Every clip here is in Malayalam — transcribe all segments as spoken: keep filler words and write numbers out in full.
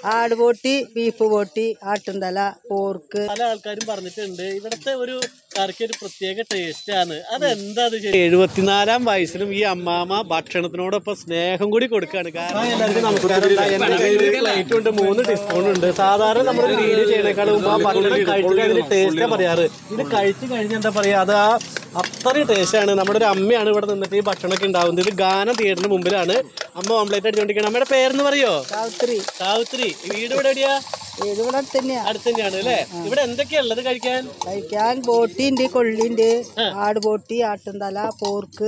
ആടുപോട്ടി, ബീഫ് പോട്ടി, ആട്ടുംതല, പോർക്ക്. പല ആൾക്കാരും പറഞ്ഞിട്ടുണ്ട് ഇവിടുത്തെ ഒരു കറിക്ക് ഒരു പ്രത്യേക ടേസ്റ്റ് ആണ്. അതെന്താ? എഴുപത്തിനാലാം വയസ്സിലും ഈ അമ്മാമ ഭക്ഷണത്തിനോടൊപ്പം സ്നേഹം കൂടി കൊടുക്കുകയാണ്. കാരണം എല്ലാവർക്കും നമസ്കാരം. എന്റെ കയ്യിൽ പ്ലേറ്റ് ഉണ്ട്, മൂന്ന് ടീസ്പൂൺ ഉണ്ട്. സാധാരണ നമ്മൾ വീഡിയോ ചെയ്യുന്നേക്കാളും മുമ്പ് ആ ഭക്ഷണം കഴിച്ചിട്ട് അതിന്റെ ടേസ്റ്റാ പറയാറ്. ഇത് കഴിച്ചു കഴിഞ്ഞാൽ എന്താ പറയാ, അത് ആ അത്രയും ടേസ്റ്റാണ്. നമ്മുടെ ഒരു അമ്മയാണ് ഇവിടെ നിന്നിട്ട് ഈ ഭക്ഷണമൊക്കെ ഉണ്ടാവുന്നത്. ഇത് ഗാന തിയേറ്ററിന് മുമ്പിലാണ് അമ്മ ഓംപ്ലേറ്റ് അടിച്ചോണ്ടിരിക്കുന്നത്. അമ്മയുടെ പേരെന്ന് പറയോ? സാവിത്രി. സാവിത്രി. വീട് ഇവിടെ എവിടെയാ? വീട് ഇവിടെ അടുത്ത് തന്നെയാ. അടുത്ത് തന്നെയാണ് അല്ലേ? ഇവിടെ എന്തൊക്കെയാ ഉള്ളത് കഴിക്കാൻ? കഴിക്കാൻ ബോട്ടിണ്ട്, കൊള്ളിണ്ട്, ആടുപോട്ടി, ആട്ടുംതല, പോർക്ക്,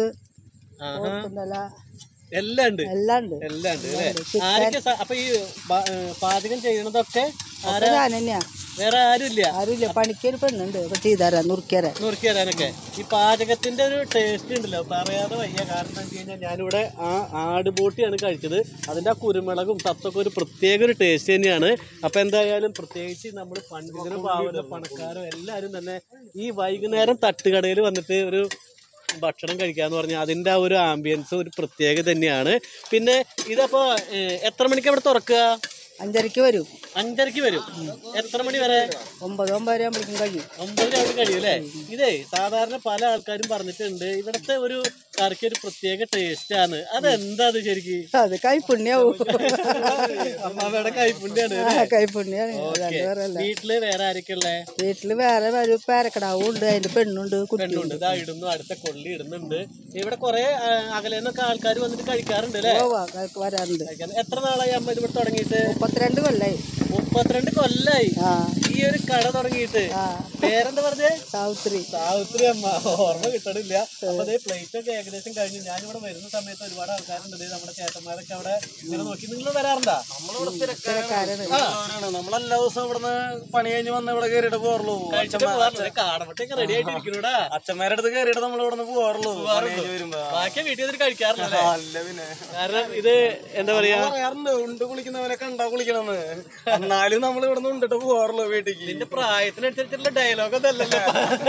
തല എല്ലാം ഉണ്ട്. എല്ലാം ഉണ്ട്. എല്ലാം ഉണ്ട് അല്ലേ? ആരൊക്കെ അപ്പൊ ഈ പാചകം ചെയ്യണതൊക്കെ ഞാൻ തന്നെയാ. വേറെ ആരുമില്ല? ആരുമില്ല. പണിക്കൊരു പെണ്ണുണ്ട് ചെയ്തുതരാൻ, നുറുക്കിയരാൻ നുറുക്കി തരാനൊക്കെ. ഈ പാചകത്തിന്റെ ഒരു ടേസ്റ്റ് ഉണ്ടല്ലോ, പറയാതെ വയ്യ. കാരണം എന്താ വെച്ച് കഴിഞ്ഞാൽ ഞാനിവിടെ ആ ആടുബോട്ടിയാണ് കഴിച്ചത്. അതിന്റെ ആ കുരുമുളകും സത്തൊക്കെ ഒരു പ്രത്യേക ഒരു ടേസ്റ്റ് തന്നെയാണ്. അപ്പൊ എന്തായാലും പ്രത്യേകിച്ച് നമ്മൾ പണ്ടിനും പാവലോ പണക്കാരോ എല്ലാവരും തന്നെ ഈ വൈകുന്നേരം തട്ടുകടയിൽ വന്നിട്ട് ഒരു ഭക്ഷണം കഴിക്കാന്ന് പറഞ്ഞാൽ അതിന്റെ ആ ഒരു ആംബിയൻസ് ഒരു പ്രത്യേകത തന്നെയാണ്. പിന്നെ ഇതപ്പോ എത്ര മണിക്ക് അവിടെ തുറക്കുക? അഞ്ചരക്ക് വരും. അഞ്ചരക്ക് വരും. എത്ര മണി വരെ? ഒമ്പത് ഒമ്പതര ആകുമ്പോഴേക്കും കഴിയും. ഒമ്പതര ആവുമ്പോൾ കഴിയും അല്ലേ? ഇതേ സാധാരണ പല ആൾക്കാരും പറഞ്ഞിട്ടുണ്ട് ഇവിടുത്തെ ഒരു കറിക്ക് ഒരു പ്രത്യേക ടേസ്റ്റ് ആണ്. അതെന്താ ശരിക്കും? അത് കൈപ്പുണ്യാവും. അമ്മാമ്മയുടെ കൈപ്പുണ്യാണ്. കൈപ്പുണ്യാണ്. വീട്ടില് വേറെ ആരൊക്കെ ഉള്ളേ? വീട്ടില് വേറെ ഒരു പേരക്കടാവും ഉണ്ട്, അതിന്റെ പെണ്ണുണ്ട്, പെണ്ണുണ്ട്. ഇതാ ഇടുന്നു, അടുത്ത കൊള്ളി ഇടുന്നുണ്ട്. ഇവിടെ കുറെ അകലെന്നൊക്കെ ആൾക്കാർ വന്നിട്ട് കഴിക്കാറുണ്ട് അല്ലേ? വരാറുണ്ട്. എത്ര നാളായി അമ്മ ഇത് ഇവിടെ തുടങ്ങിയിട്ട്? മുപ്പത്തിരണ്ട് കൊല്ലായി. മുപ്പത്തിരണ്ട് കൊല്ലായി ഈ ഒരു കട തുടങ്ങിയിട്ട്. പേരെന്താ പറഞ്ഞേ? സാവിത്രി. സാവിത്രി അമ്മ. ഓർമ്മ കിട്ടണില്ല. അപ്പൊ അതേ പ്ലേറ്റ് ഒക്കെ ഏകദേശം കഴിഞ്ഞു. ഞാനിവിടെ വരുന്ന സമയത്ത് ഒരുപാട് ആൾക്കാരുണ്ട്. നമ്മുടെ ചേട്ടന്മാരൊക്കെ അവിടെ ഇങ്ങനെ നോക്കി. നിങ്ങൾ വരാറുണ്ടാ? നമ്മളിവിടെ സ്ഥിരക്കാരാണ്. നമ്മളെല്ലാ ദിവസവും ഇവിടുന്ന് പണി കഴിഞ്ഞ് വന്ന് ഇവിടെ കയറിയിട്ട് പോറുള്ളൂ. കാടമട്ടൊക്കെ റെഡി ആയിട്ടിരിക്കണൂടാ. അച്ഛന്മാരുടെ അടുത്ത് കയറിയിട്ട് നമ്മൾ ഇവിടുന്ന് പോറുള്ളൂ. ബാക്കി വീട്ടിൽ വന്നിട്ട് കഴിക്കാറില്ല. കാരണം ഇത് എന്താ പറയാ, ഉണ്ട് കുളിക്കുന്നവനൊക്കെ ഉണ്ടാ കുളിക്കണമെന്ന്. എന്നാലും നമ്മൾ ഇവിടുന്ന് ഉണ്ടിട്ട് പോറുള്ളൂ വീട്ടിലേക്ക്. ഇതിന്റെ പ്രായത്തിനനുസരിച്ചുള്ള ഡയലോഗൊന്നും അല്ലല്ലോ.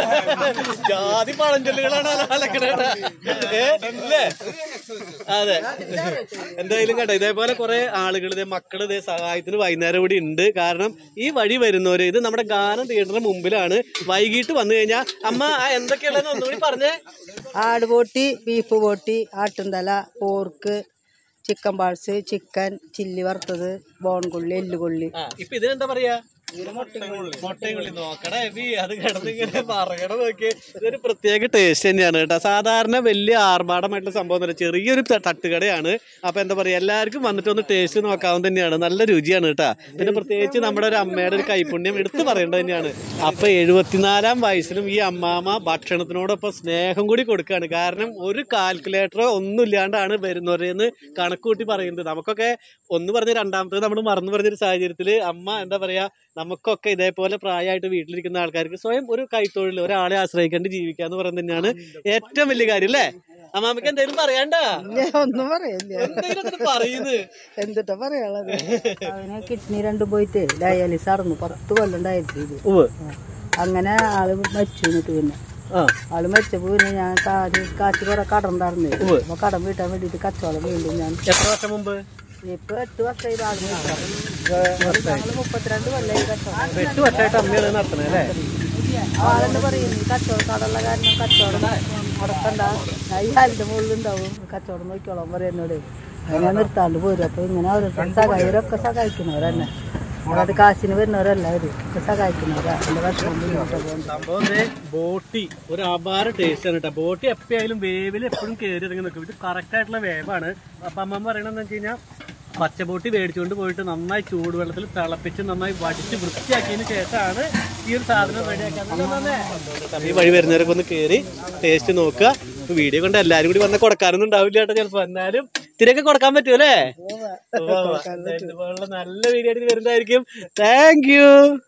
ജാതി പഴഞ്ചൊല്ലുകളാണ് അല്ലേ? അതെ. എന്തായാലും കേട്ടോ, ഇതേപോലെ കുറെ ആളുകൾ ഇതേ മക്കൾ ഇതേ സഹായത്തിന് വൈകുന്നേരം കൂടി ഉണ്ട്. കാരണം ഈ വഴി വരുന്നവര്, ഇത് നമ്മുടെ ഗാനം തിയേറ്ററിന് മുമ്പിലാണ്. വൈകിട്ട് വന്നു കഴിഞ്ഞാൽ അമ്മ എന്തൊക്കെയുള്ളതെന്ന് ഒന്നുകൂടി പറഞ്ഞേ. ആടുപോട്ടി, ബീഫ് പോട്ടി, ആട്ടുംതല, pork, chicken parts, chicken chilli വറുത്തത്, ബോൺകൊള്ളി, എല്ലുകൊള്ളി. ഇപ്പൊ ഇതിനെന്താ പറയാ? മുട്ടയും കൊള്ളി. നോക്കണേ അത് കിടന്നിങ്ങനെ പറയണ നോക്കി. ഇതൊരു പ്രത്യേക ടേസ്റ്റ് തന്നെയാണ് കേട്ടോ. സാധാരണ വലിയ ആർഭാടമായിട്ടുള്ള സംഭവം തന്നെ, ചെറിയൊരു തട്ടുകടയാണ്. അപ്പൊ എന്താ പറയാ, എല്ലാവർക്കും വന്നിട്ട് ഒന്ന് ടേസ്റ്റ് നോക്കാവുന്ന തന്നെയാണ്. നല്ല രുചിയാണ് കേട്ടോ. പിന്നെ പ്രത്യേകിച്ച് നമ്മുടെ ഒരു അമ്മയുടെ ഒരു കൈപുണ്യം എടുത്തു പറയേണ്ടത് തന്നെയാണ്. അപ്പൊ എഴുപത്തിനാലാം വയസ്സിലും ഈ അമ്മാമ ഭക്ഷണത്തിനോടൊപ്പം സ്നേഹം കൂടി കൊടുക്കുകയാണ്. കാരണം ഒരു കാൽക്കുലേറ്ററോ ഒന്നും ഇല്ലാണ്ടാണ് വരുന്നവരെന്ന് കണക്ക് കൂട്ടി പറയുന്നത്. നമുക്കൊക്കെ ഒന്ന് പറഞ്ഞ് രണ്ടാമത്തത് നമ്മൾ മറന്നു പറഞ്ഞൊരു സാഹചര്യത്തിൽ അമ്മ എന്താ പറയാ, നമുക്കൊക്കെ ഇതേപോലെ പ്രായമായിട്ട് വീട്ടിലിരിക്കുന്ന ആൾക്കാർക്ക് സ്വയം ഒരു കൈത്തൊഴിൽ, ഒരാളെ ആശ്രയിക്കാണ്ട് ജീവിക്കാന്ന് പറയുന്നത് തന്നെയാണ് ഏറ്റവും വലിയ കാര്യം അല്ലേ? അമ്മാമ്മക്ക് എന്തെങ്കിലും പറയാണ്ടാ? ഒന്നും പറയില്ല. എന്തെങ്കിലും പറയുന്നത് എന്തിട്ടാ പറയാനുള്ളത്? അവന് കിഡ്നി രണ്ടും പോയിട്ട് ഡയാലിസ് ആയിരുന്നു. പത്ത് കൊല്ലം ഡയാലിസ് ചെയ്തു. അങ്ങനെ ആള് മരിച്ചു. എന്നിട്ട് പിന്നെ ആള് മരിച്ചപ്പോ പിന്നെ ഞാൻ കാശ് കുറെ കടം ഉണ്ടായിരുന്നു. അപ്പൊ കടം വീട്ടാൻ വേണ്ടിട്ട് കച്ചവടം വീണ്ടും ഞാൻ. എത്ര വർഷം മുമ്പ്? ഇപ്പൊ എട്ട് വർഷമായി ആള് മുപ്പത്തിരണ്ട് കൊല്ലായി കച്ചവടം. എട്ട് വർഷമായിട്ട് അമ്മയാണ് നടത്തണേ അല്ലേ? ആളെന്ന് പറയും ഈ കച്ചവടം കടമുള്ള കാരണം കച്ചവടം മുടക്കണ്ട, ഈ ഹാലിന്റെ മുകളിലുണ്ടാവും, കച്ചവടം നോക്കിക്കോളാൻ പറയും എന്നോട്. അങ്ങനെ നിർത്താണ്ട് പോരും. അപ്പൊ ഇങ്ങനെ ഓരോരുത്തരും സഹായരൊക്കെ സഹായിക്കുന്നവരെന്നെ, അതായത് കാശിന് വരുന്നവരെല്ലാവരും ഒക്കെ സഹായിക്കുന്നവരാ. എന്റെ ഭക്ഷണം സംഭവം ബോട്ടി ഒരു അപാര ടേസ്റ്റ് ആണ് കേട്ടോ. ബോട്ടി എപ്പോഴും വേവിൽ എപ്പോഴും കയറി ഇറങ്ങി നിൽക്കും. ഇത് കറക്റ്റ് ആയിട്ടുള്ള വേവാണ്. അപ്പൊ അമ്മ പറയണെന്ന് വെച്ച് കഴിഞ്ഞാൽ പച്ചബോട്ടി മേടിച്ചുകൊണ്ട് പോയിട്ട് നന്നായി ചൂടുവെള്ളത്തിൽ തിളപ്പിച്ച് നന്നായി വടിച്ച് വൃത്തിയാക്കിയതിന് ശേഷമാണ് ഈ ഒരു സാധനം റെഡിയാക്കാൻ. ഈ വഴി വരുന്നവരൊക്കെ ഒന്ന് കയറി ടേസ്റ്റ് നോക്കുക. വീഡിയോ കൊണ്ട് എല്ലാരും കൂടി വന്ന് കൊടുക്കാനൊന്നും ഉണ്ടാവില്ല കേട്ടോ ചിലപ്പോ. എന്നാലും ഇത്തിരിയൊക്കെ കൊടുക്കാൻ പറ്റുമല്ലേ? നല്ല വീഡിയോ ആയിട്ട് വരുന്നതായിരിക്കും. Thank U.